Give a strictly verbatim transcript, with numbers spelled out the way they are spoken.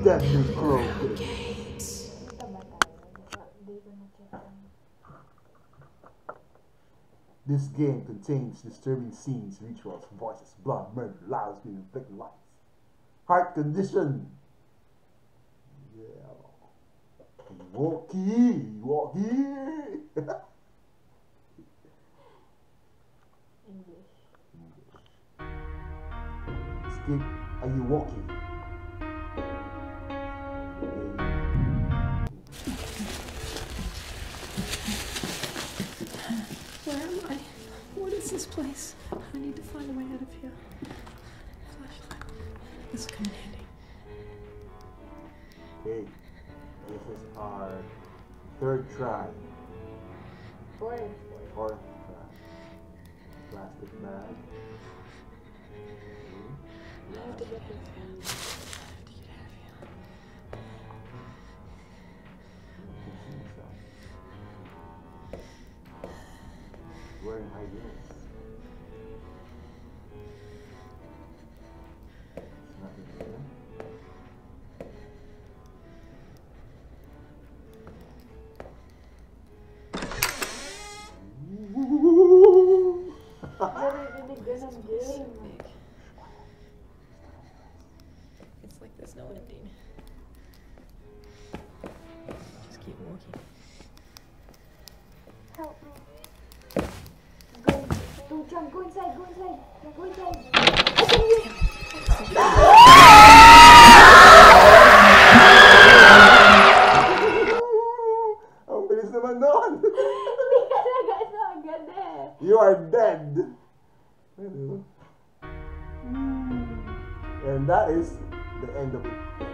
Damn you, girl. This game contains disturbing scenes, rituals, voices, blood, murder, lies being inflicted, lights. Heart condition. Yeah. Ayuwoki, Ayuwoki. English. English. Escape Ayuwoki. Where am I? What is this place? I need to find a way out of here. Flashlight. This will come in handy. Okay, this is our third try. Fourth. Fourth try. Plastic bag. I have to get this one. Wearing high heels. There's nothing there. It's like there's no ending. Just keep walking. Help me. Go, don't jump, go inside, go inside, go inside. Ang bilis naman nun! Hindi ka nag-ano agad eh. You are dead! And that is the end of it.